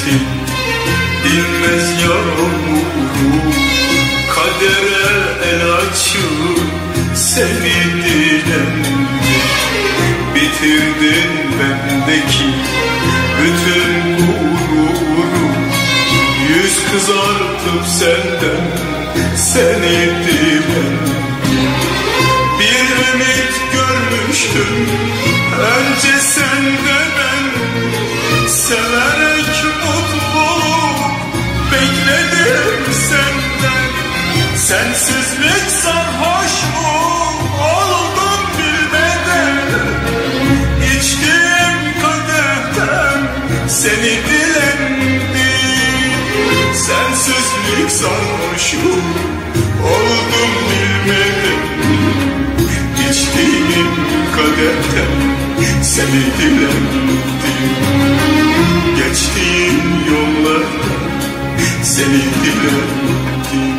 hasretin dinmez yağmuru, kadere el açıp seni dilendim. Bitirdin bendeki bütün gururu, yüz kızartıp senden seni dilendim. Bir ümit görmüştüm önce sende ben, severek mutluluk bekledim senden. Sensizlik sarhoş mu oldum bilmeden, İçtiğim kadehten seni dilendim. Sensizlik sarhoş mu oldum bilmeden, İçtiğim kadehten seni dilendim. Geçtiğim yollarda seni dilendim.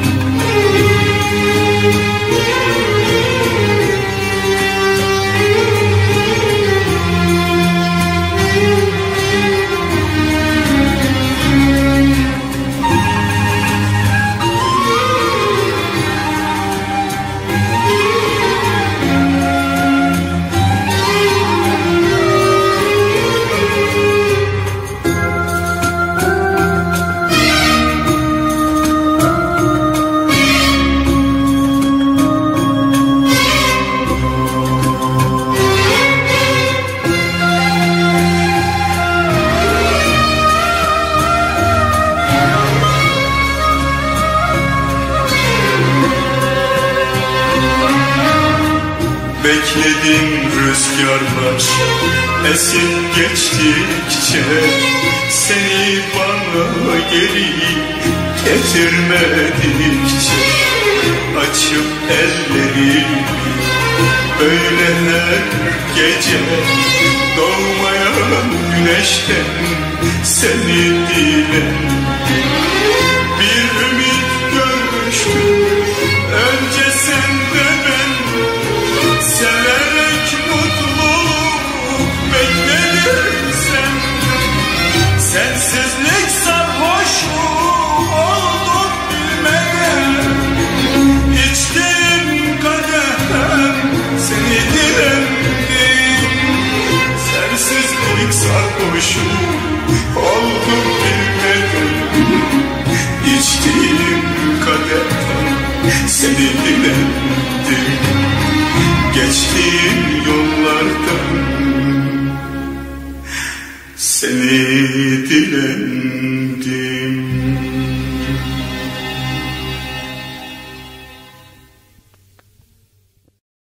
Bekledim rüzgarlar esip geçtikçe, seni bana geri getirmedikçe. Açıp elleri böyle her gece, doğmayan güneşten seni dilendim. Bir ümit görmüştüm önce sende ben, severek mutluluk bekledim senden. Sensizlik sarhoş mu oldum bilmeden, İçtiğim kadehten seni dilendim. Sensizlik sarhoş mu oldum bilmeden, İçtiğim kadehten seni dilendim. Geçtiğim yollardan seni dilendim.